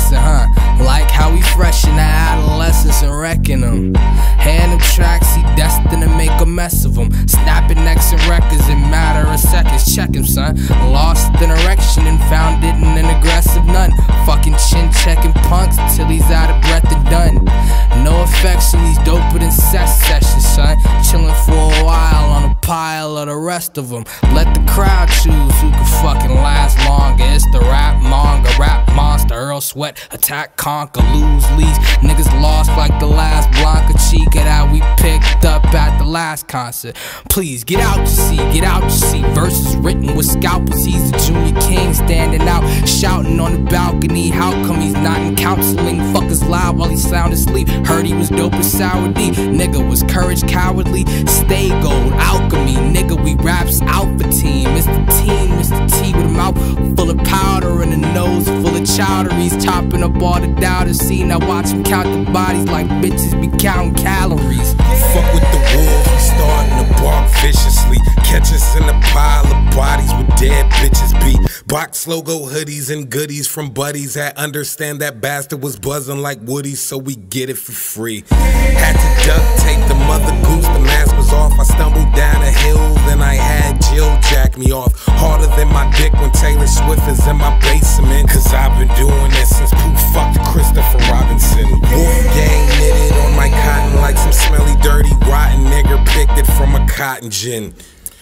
lesson, huh? Like how we fresh in the adolescence and wrecking them. Hand them tracks, he destined to make a mess of them. Snapping necks and records in matter of seconds. Check him, son. Lost in erection and found it in an aggressive nun. Fucking chin checking punks till he's out of breath and done. No affection, he's doper than sex sessions, son. Chilling for a while on a pile of the rest of them. Let the crowd choose who can fucking last longer. It's the rap manga, rap monster, Earl Sweat, attack, conquer, lose, lease. Niggas lost like the last Blanca Chica that we picked up at the last concert. Please get out to see, get out to see. Verses written with scalpels. He's the junior king standing out, shouting on the balcony. How come he's not in counseling? Fuckers loud while he's sound asleep. Heard he was dope as Sour D. Nigga was courage cowardly. Stay gold, alchemy. Nigga, we raps alpha team. Mr. Teen, Mr. T with a mouth full of powder and a nose full of chowder. He's chopping up all the doubters. See, now watch him count the bodies like bitches be counting calories. Fuck with the wolves, we starting to bark viciously. Catch us in a pile of bodies with dead bitches beat. Box logo hoodies and goodies from buddies that understand that bastard was buzzing like Woody, so we get it for free. Had to duct tape the mother goose, the mask was off. I stumbled down a hill, then I had Jill jack me off. Harder than my dick when Taylor Swift is in my basement. Cause I've been doing this since Pooh fucked Christopher Robinson. Wolfgang knitted on my cotton like some smelly, dirty, rotten nigger picked it from a cotton gin.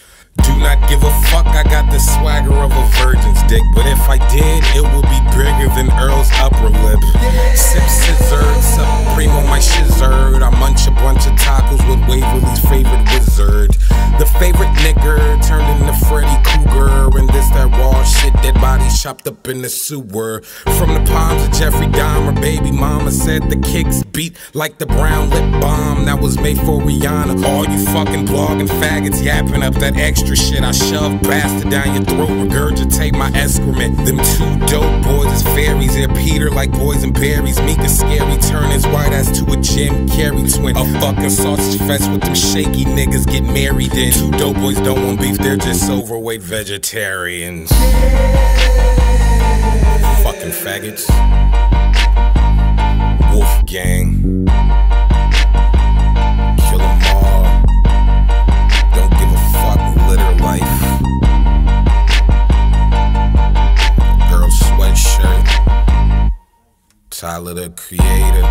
Do not give a fuck, I got the swagger of a virgin's dick. But if I did, it would be bigger than Earl's upper lip. Sip scissor, supreme on my shizzard. I munch a bunch of tacos with Waverly's favorite wizard. The favorite nigger turned into Freddy Krueger. And this that raw shit, dead bodies chopped up in the sewer. From the palms of Jeffrey Dahmer, baby mama said the kicks beat like the brown lip balm that was made for Rihanna. All you fucking blogging faggots yapping up that extra shit, I shove bastard down your throat, regurgitate my excrement. Them two dope boys is fairies, they're Peter like boys and berries. Meek is scary, turn his white ass to a Jim Carrey twin. A fucking sausage fest with them shaky niggas get married in. Two dope boys don't want beef, they're just overweight vegetarians. Fucking faggots. Wolfgang. Kill them all. Don't give a fuck, litter life. Girl sweatshirt. Tyler the Creator.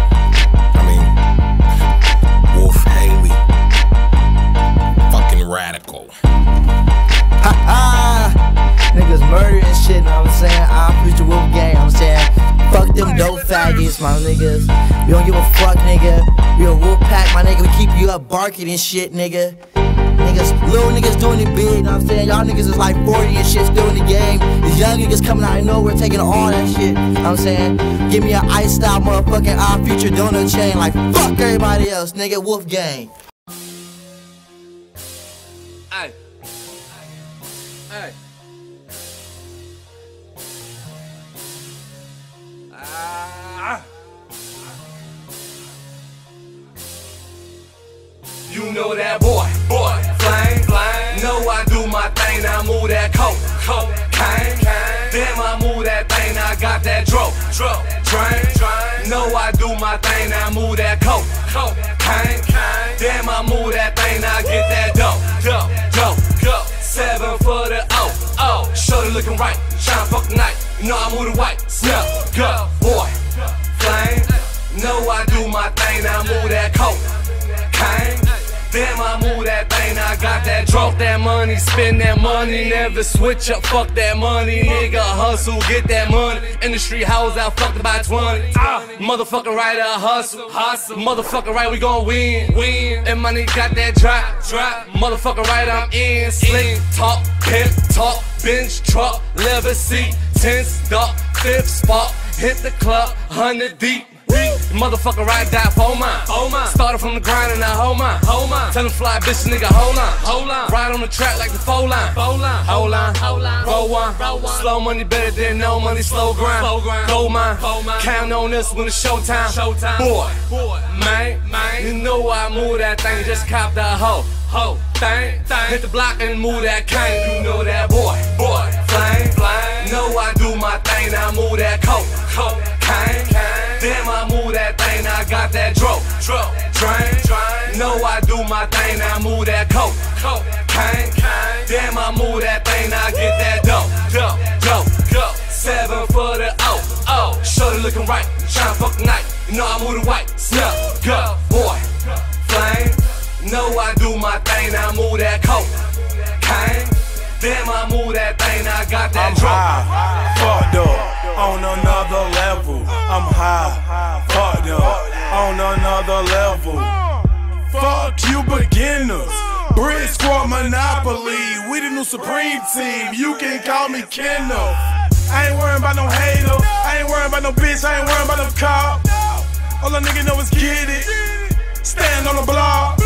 Wolf Haley. Fucking radical. Ha ha! Niggas murdering shit, know what I'm saying? I preach the Wolfgang, I'm saying? Fuck them dope faggots, my niggas. We don't give a fuck, nigga. We a wolf pack, my nigga. We keep you up barking and shit, nigga. Niggas, little niggas doing it big, know what I'm saying? Y'all niggas is like 40 and shit still in the game. These young niggas coming out of nowhere taking all that shit, know what I'm saying? Give me an ice style motherfucking Our Future donut chain like fuck everybody else, nigga. Wolfgang. Hey. Hey. You know that boy, flame, know I do my thing, I move that cocaine, damn I move that thing, I got that drain, know I do my thing, I move that cocaine, damn I move that thing, I get that dope, 7 for the O, shorty looking right, shine fuck the night, you know I move the white, snap, go, boy, flame, know I do my thing, I move that cocaine. Damn, I move that thing, I got that drop that money, spend that money, never switch up, fuck that money, nigga hustle, get that money, industry house out, fucked by 20, motherfucker right, I hustle, motherfucker right, we gon' win, and money got that drop, motherfucker right, I'm in, slick, talk, pimp, talk, bench, truck, leather seat, 10th, dark, 5th spot, hit the club, 100 deep. Motherfucker right, die for mine. Started from the grind and I hold mine. Tell them fly bitch nigga, hold on. Ride on the track like the four line. Hold on, roll one. Slow money better than no money, slow grind. Gold mine, count on us when it's showtime. Boy, man, you know I move that thing, just cop the hoe. Thing, hit the block and move that cane. You know that boy, flame. Know I do my thing, I move that cocaine. move that coke, cocaine. Damn, I move that thing, now I get that dope. 7 for the O. Shorty looking right, tryna fuck the night. You know I move the white, snap, go, boy, flame. Know I do my thing, now I move that cocaine. Damn, I move that thing, now I got that I'm high, fucked up, on another level. I'm high, fucked up, on another level. Fuck you beginners, Brick Squad Monopoly. We the new Supreme Team, you can call me Kendall. I ain't worrying about no hater, I ain't worrying about no bitch, I ain't worrying about no cop. All a nigga know is get it, stand on the block.